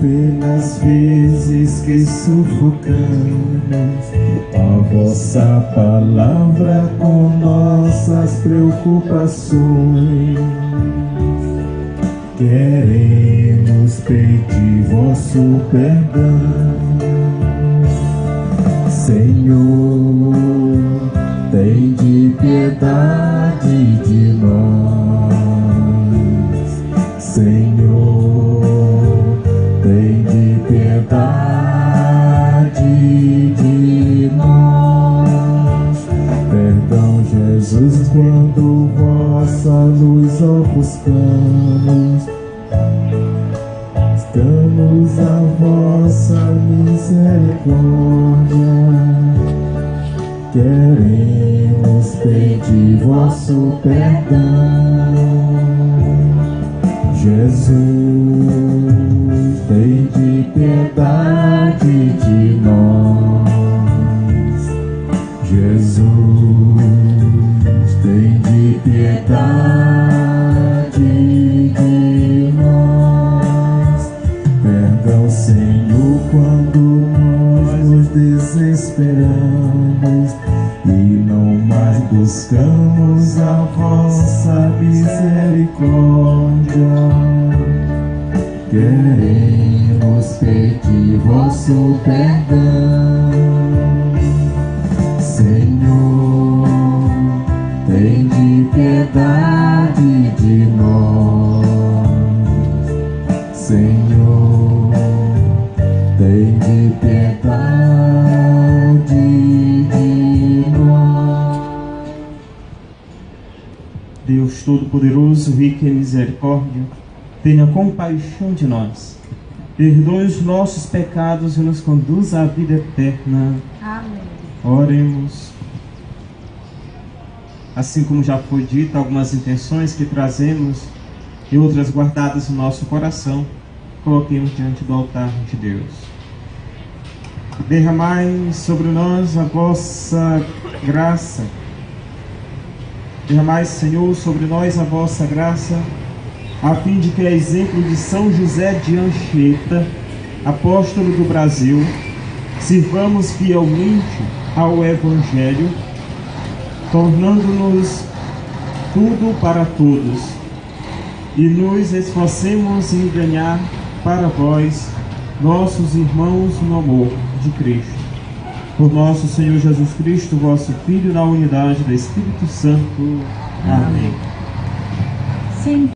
pelas vezes que sufocamos a vossa palavra com nossas preocupações. Queremos pedir vosso perdão. Senhor, tende piedade de nós. Senhor, tende piedade de nós. Perdão, Jesus, quando vossa luz ofuscamos, estamos a vossa misericórdia. Queremos pedir vosso perdão. Jesus, tende piedade de nós. Jesus, tende piedade de nós. Perdão, Senhor, quando nós nos desesperamos e não mais buscamos a vossa misericórdia. Queremos pedir vosso perdão. Senhor, tende piedade de nós. Senhor, tende piedade de nós. Deus Todo-Poderoso, rico em misericórdia, tenha compaixão de nós, perdoe os nossos pecados e nos conduza à vida eterna. Amém. Oremos. Assim como já foi dito, algumas intenções que trazemos e outras guardadas no nosso coração, coloquemos diante do altar de Deus. Derramai sobre nós a vossa graça. Derramai, Senhor, sobre nós a vossa graça, a fim de que, a exemplo de São José de Anchieta, apóstolo do Brasil, sirvamos fielmente ao Evangelho, tornando-nos tudo para todos, e nos esforcemos em ganhar para vós, nossos irmãos, no amor de Cristo. Por nosso Senhor Jesus Cristo, vosso Filho, na unidade do Espírito Santo. Amém. Sim.